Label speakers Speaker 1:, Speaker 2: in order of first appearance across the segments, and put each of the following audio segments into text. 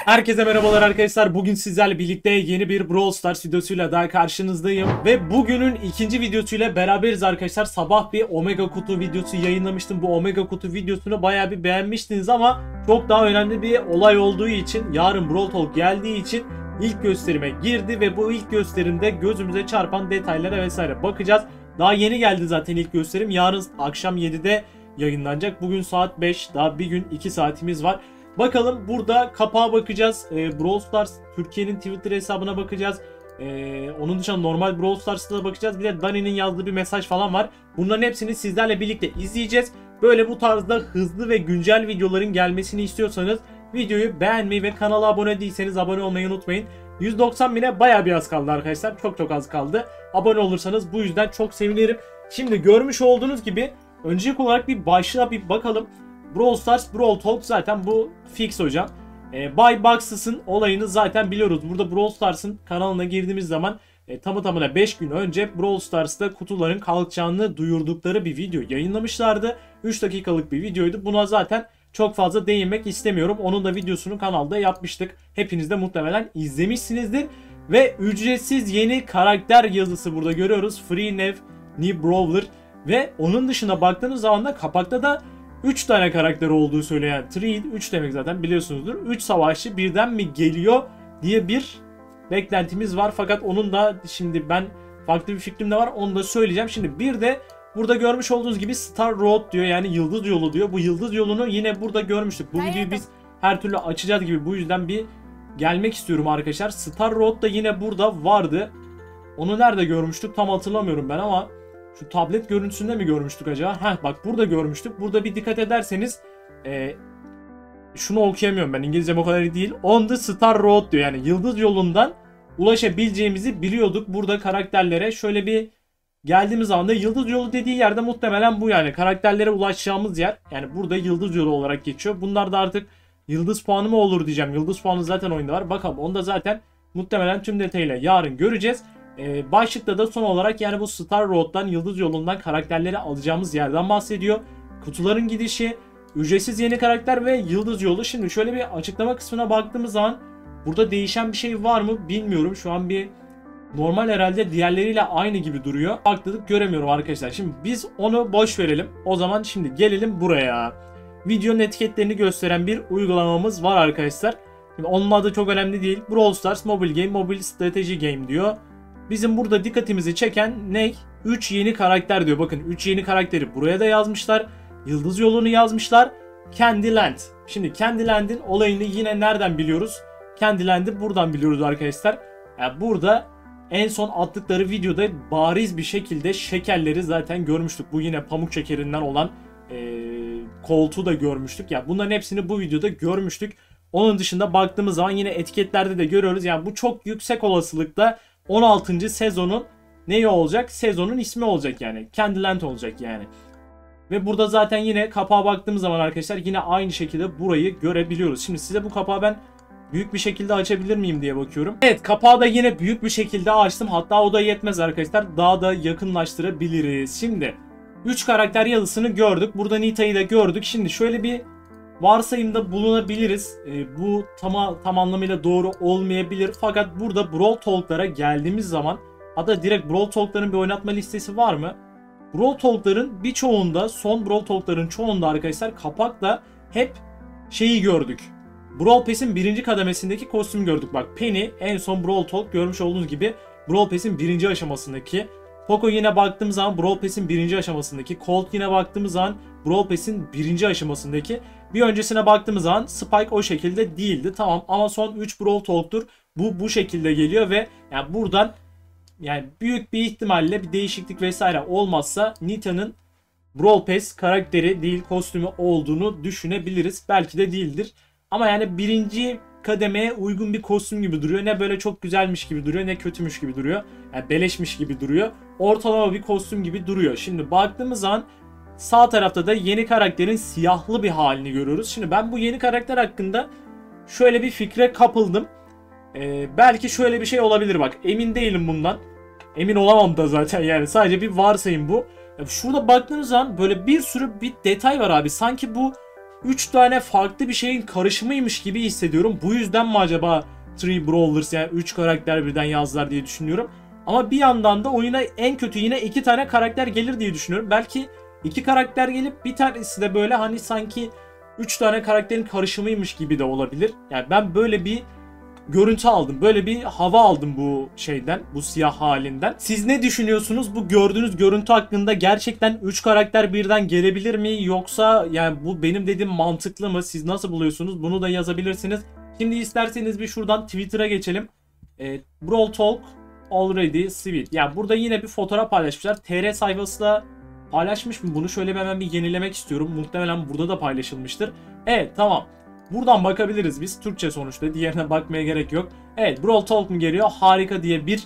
Speaker 1: Herkese merhabalar arkadaşlar. Bugün sizlerle birlikte yeni bir Brawl Stars videosuyla daha karşınızdayım. Ve bugünün ikinci videosuyla beraberiz arkadaşlar. Sabah bir Omega kutu videosu yayınlamıştım. Bu Omega kutu videosunu bayağı bir beğenmiştiniz ama çok daha önemli bir olay olduğu için, yarın Brawl Talk geldiği için ilk gösterime girdi. Ve bu ilk gösterimde gözümüze çarpan detaylara vesaire bakacağız. Daha yeni geldi zaten ilk gösterim. Yarın akşam 7'de yayınlanacak. Bugün saat 5. Daha bir gün 2 saatimiz var. Bakalım, burada kapağa bakacağız. Brawl Stars Türkiye'nin Twitter hesabına bakacağız. Onun dışında normal Brawl Stars'ta da bakacağız. Bir de Dani'nin yazdığı bir mesaj falan var. Bunların hepsini sizlerle birlikte izleyeceğiz. Böyle bu tarzda hızlı ve güncel videoların gelmesini istiyorsanız videoyu beğenmeyi ve kanala abone değilseniz abone olmayı unutmayın. 190 bine bayağı bir az kaldı arkadaşlar. Çok az kaldı. Abone olursanız bu yüzden çok sevinirim. Şimdi görmüş olduğunuz gibi öncelik olarak bir başlığa bir bakalım. Brawl Stars Brawl Talk zaten bu fix hocam. Buy Boxes'ın olayını zaten biliyoruz. Burada Brawl Stars'ın kanalına girdiğimiz zaman tamına 5 gün önce Brawl Stars'ta kutuların kalkacağını duyurdukları bir video yayınlamışlardı. 3 dakikalık bir videoydu. Buna zaten çok fazla değinmek istemiyorum. Onun da videosunu kanalda yapmıştık. Hepiniz de muhtemelen izlemişsinizdir. Ve ücretsiz yeni karakter yazısı burada görüyoruz. Free New Brawler. Ve onun dışında baktığınız zaman da kapakta da 3 tane karakter olduğu söyleniyor. Yani 3 demek zaten biliyorsunuzdur. 3 savaşçı birden mi geliyor diye bir beklentimiz var. Fakat onun da şimdi ben farklı bir fikrim de var. Onu da söyleyeceğim. Şimdi bir de burada görmüş olduğunuz gibi Star Road diyor. Yani yıldız yolu diyor. Bu yıldız yolunu yine burada görmüştük. Bu videoyu biz her türlü açacağız gibi. Bu yüzden bir gelmek istiyorum arkadaşlar. Star Road da yine burada vardı. Onu nerede görmüştük tam hatırlamıyorum ben ama şu tablet görüntüsünde mi görmüştük acaba? Heh, bak burada görmüştük. Burada bir dikkat ederseniz şunu okuyamıyorum ben. İngilizcem o kadar iyi değil. On the Star Road diyor. Yani yıldız yolundan ulaşabileceğimizi biliyorduk. Burada karakterlere şöyle bir geldiğimiz zaman da yıldız yolu dediği yerde muhtemelen bu yani. Karakterlere ulaşacağımız yer. Yani burada yıldız yolu olarak geçiyor. Bunlar da artık yıldız puanı mı olur diyeceğim. Yıldız puanı zaten oyunda var. Bakalım onu da zaten muhtemelen tüm detayıyla yarın göreceğiz. Başlıkta da son olarak yani bu Star Road'dan, yıldız yolundan karakterleri alacağımız yerden bahsediyor. Kutuların gidişi, ücretsiz yeni karakter ve yıldız yolu. Şimdi şöyle bir açıklama kısmına baktığımız zaman burada değişen bir şey var mı bilmiyorum. Şu an bir normal herhalde diğerleriyle aynı gibi duruyor. Baktık göremiyorum arkadaşlar. Şimdi biz onu boş verelim. O zaman şimdi gelelim buraya. Videonun etiketlerini gösteren bir uygulamamız var arkadaşlar. Şimdi onun adı çok önemli değil. Brawl Stars Mobile Game, Mobile Strategy Game diyor. Bizim burada dikkatimizi çeken ne? 3 yeni karakter diyor. Bakın 3 yeni karakteri buraya da yazmışlar. Yıldız yolunu yazmışlar. Candyland. Şimdi Candyland'in olayını yine nereden biliyoruz? Candyland'i buradan biliyoruz arkadaşlar. Yani burada en son attıkları videoda bariz bir şekilde şekerleri zaten görmüştük. Bu yine pamuk şekerinden olan koltuğu da görmüştük. Yani bunların hepsini bu videoda görmüştük. Onun dışında baktığımız zaman yine etiketlerde de görüyoruz. Yani bu çok yüksek olasılıkla 16. sezonun neyi olacak? Sezonun ismi olacak yani. Candyland olacak yani. Ve burada zaten yine kapağa baktığımız zaman arkadaşlar yine aynı şekilde burayı görebiliyoruz. Şimdi size bu kapağı ben büyük bir şekilde açabilir miyim diye bakıyorum. Evet, kapağı da yine büyük bir şekilde açtım. Hatta o da yetmez arkadaşlar. Daha da yakınlaştırabiliriz. Şimdi 3 karakter yazısını gördük. Burada Nita'yı da gördük. Şimdi şöyle bir varsayımda bulunabiliriz. Bu tam anlamıyla doğru olmayabilir. Fakat burada Brawl Talk'lara geldiğimiz zaman, hatta direkt Brawl Talk'ların bir oynatma listesi var mı? Brawl Talk'ların birçoğunda, son Brawl Talk'ların çoğunda arkadaşlar kapakta hep şeyi gördük. Brawl Pass'in 1. kademesindeki kostüm gördük. Bak Penny en son Brawl Talk görmüş olduğunuz gibi Brawl Pass'in 1. aşamasındaki. Poco yine baktığımız zaman Brawl Pass'in 1. aşamasındaki. Colt yine baktığımız zaman Brawl Pass'in 1. aşamasındaki. Bir öncesine baktığımız zaman Spike o şekilde değildi. Tamam ama son 3 Brawl Talk'tur. Bu şekilde geliyor ve yani buradan yani büyük bir ihtimalle bir değişiklik vesaire olmazsa Nita'nın Brawl Pass karakteri değil kostümü olduğunu düşünebiliriz. Belki de değildir. Ama yani 1. kademeye uygun bir kostüm gibi duruyor. Ne böyle çok güzelmiş gibi duruyor ne kötümüş gibi duruyor. Yani beleşmiş gibi duruyor. Ortalama bir kostüm gibi duruyor. Şimdi baktığımız zaman sağ tarafta da yeni karakterin siyahlı bir halini görüyoruz. Şimdi ben bu yeni karakter hakkında şöyle bir fikre kapıldım. Belki şöyle bir şey olabilir bak. Emin değilim bundan. Emin olamam da zaten yani. Sadece bir varsayım bu. Şurada baktığınız zaman böyle bir sürü bir detay var abi. Sanki bu 3 tane farklı bir şeyin karışımıymış gibi hissediyorum. Bu yüzden mi acaba Three Brawlers, yani 3 karakter birden yazdılar diye düşünüyorum. Ama bir yandan da oyuna en kötü yine 2 tane karakter gelir diye düşünüyorum. Belki 2 karakter gelip bir tanesi de böyle hani sanki 3 tane karakterin karışımıymış gibi de olabilir. Yani ben böyle bir görüntü aldım. Böyle bir hava aldım bu şeyden, bu siyah halinden. Siz ne düşünüyorsunuz bu gördüğünüz görüntü hakkında? Gerçekten 3 karakter birden gelebilir mi? Yoksa yani bu benim dediğim mantıklı mı? Siz nasıl buluyorsunuz? Bunu da yazabilirsiniz. Şimdi isterseniz bir şuradan Twitter'a geçelim. Brawl Talk already sweet. Yani burada yine bir fotoğraf paylaşmışlar. TR sayfası da paylaşmış mı? Bunu şöyle hemen bir yenilemek istiyorum. Muhtemelen burada da paylaşılmıştır. Evet, tamam. Buradan bakabiliriz biz. Türkçe sonuçta. Diğerine bakmaya gerek yok. Evet, Brawl Talk mu geliyor? Harika diye bir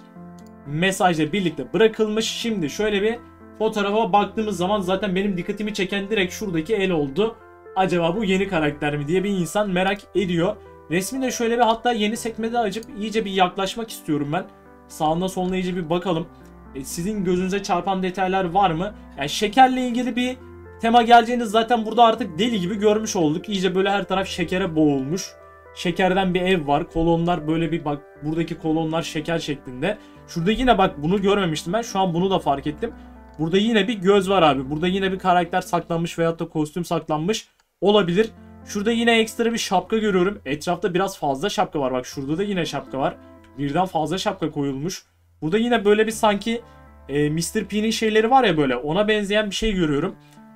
Speaker 1: mesajla birlikte bırakılmış. Şimdi şöyle bir fotoğrafa baktığımız zaman zaten benim dikkatimi çeken direkt şuradaki el oldu. Acaba bu yeni karakter mi diye bir insan merak ediyor. Resmi de şöyle bir, hatta yeni sekmede açıp iyice bir yaklaşmak istiyorum ben. Sağına soluna iyice bir bakalım. Sizin gözünüze çarpan detaylar var mı? Yani şekerle ilgili bir tema geleceğini zaten burada artık deli gibi görmüş olduk. İyice böyle her taraf şekere boğulmuş. Şekerden bir ev var. Kolonlar böyle bir bak, buradaki kolonlar şeker şeklinde. Şurada yine bak, bunu görmemiştim ben. Şu an bunu da fark ettim. Burada yine bir göz var abi. Burada yine bir karakter saklanmış veyahut da kostüm saklanmış olabilir. Şurada yine ekstra bir şapka görüyorum. Etrafta biraz fazla şapka var. Bak şurada da yine şapka var. Birden fazla şapka koyulmuş. Burada yine böyle bir sanki Mr. P'nin şeyleri var ya, böyle ona benzeyen bir şey görüyorum.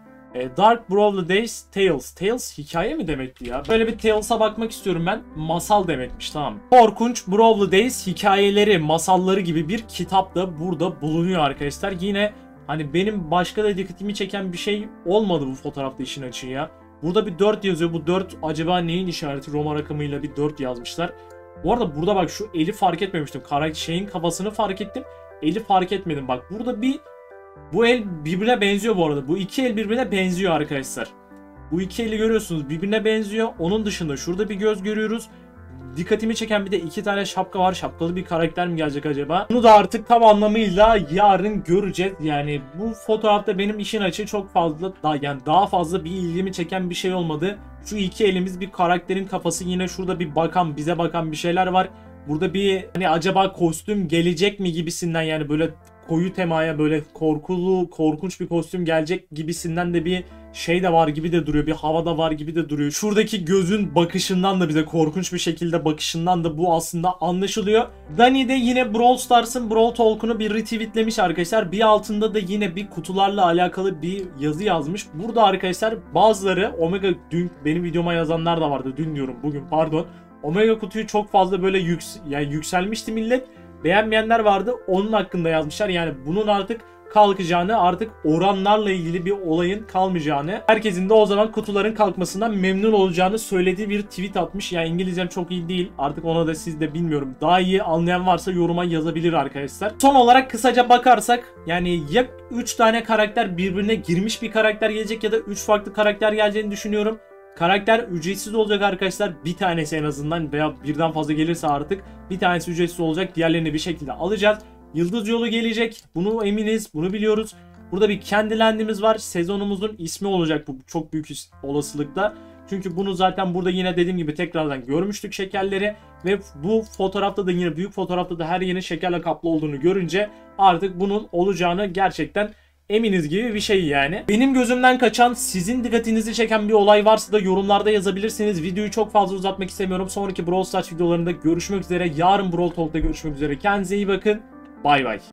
Speaker 1: Dark Brawler Days Tales. Tales hikaye mi demekti ya? Böyle bir Tales'a bakmak istiyorum ben. Masal demekmiş, tamam. Korkunç Brawler Days hikayeleri, masalları gibi bir kitap da burada bulunuyor arkadaşlar. Yine hani benim başka da dikkatimi çeken bir şey olmadı bu fotoğrafta, işin açığı ya. Burada bir 4 yazıyor. Bu 4 acaba neyin işareti? Roma rakamıyla bir 4 yazmışlar. Bu arada burada bak şu eli fark etmemiştim. Şeyin kafasını fark ettim. Eli fark etmedim. Bak burada bir, bu el birbirine benziyor bu arada. Bu iki el birbirine benziyor arkadaşlar. Bu iki eli görüyorsunuz, birbirine benziyor. Onun dışında şurada bir göz görüyoruz. Dikkatimi çeken bir de 2 tane şapka var. Şapkalı bir karakter mi gelecek acaba? Bunu da artık tam anlamıyla yarın göreceğiz. Yani bu fotoğrafta benim işin açığı çok fazla, daha fazla bir ilgimi çeken bir şey olmadı. Şu iki elimiz, bir karakterin kafası, yine şurada bir bakan, bize bakan bir şeyler var. Burada bir hani acaba kostüm gelecek mi gibisinden, yani böyle koyu temaya böyle korkulu, korkunç bir kostüm gelecek gibisinden de bir şey de var gibi de duruyor. Bir hava da var gibi de duruyor. Şuradaki gözün bakışından da, bize korkunç bir şekilde bakışından da bu aslında anlaşılıyor. Dani de yine Brawl Stars'ın Brawl Talk'unu bir retweetlemiş arkadaşlar. Bir altında da yine bir kutularla alakalı bir yazı yazmış. Burada arkadaşlar bazıları Omega, dün benim videoma yazanlar da vardı. Dün diyorum, bugün pardon. Omega kutuyu çok fazla böyle yükselmişti millet. Beğenmeyenler vardı. Onun hakkında yazmışlar. Yani bunun artık kalkacağını, artık oranlarla ilgili bir olayın kalmayacağını, herkesin de o zaman kutuların kalkmasından memnun olacağını söylediği bir tweet atmış. Yani İngilizcem çok iyi değil. Artık ona da siz de bilmiyorum. Daha iyi anlayan varsa yoruma yazabilir arkadaşlar. Son olarak kısaca bakarsak, yani ya 3 tane karakter birbirine girmiş bir karakter gelecek ya da 3 farklı karakter geleceğini düşünüyorum. Karakter ücretsiz olacak arkadaşlar. Bir tanesi en azından, veya birden fazla gelirse artık bir tanesi ücretsiz olacak. Diğerlerini bir şekilde alacağız. Yıldız yolu gelecek. Bunu eminiz. Bunu biliyoruz. Burada bir Candyland'imiz var. Sezonumuzun ismi olacak bu, çok büyük olasılıkla. Çünkü bunu zaten burada yine dediğim gibi tekrardan görmüştük şekerleri. Ve bu fotoğrafta da, yine büyük fotoğrafta da her yerin şekerle kaplı olduğunu görünce artık bunun olacağını gerçekten eminiz gibi bir şey yani. Benim gözümden kaçan, sizin dikkatinizi çeken bir olay varsa da yorumlarda yazabilirsiniz. Videoyu çok fazla uzatmak istemiyorum. Sonraki Brawl Stars videolarında görüşmek üzere. Yarın Brawl Talk'ta görüşmek üzere. Kendinize iyi bakın. Bay bay.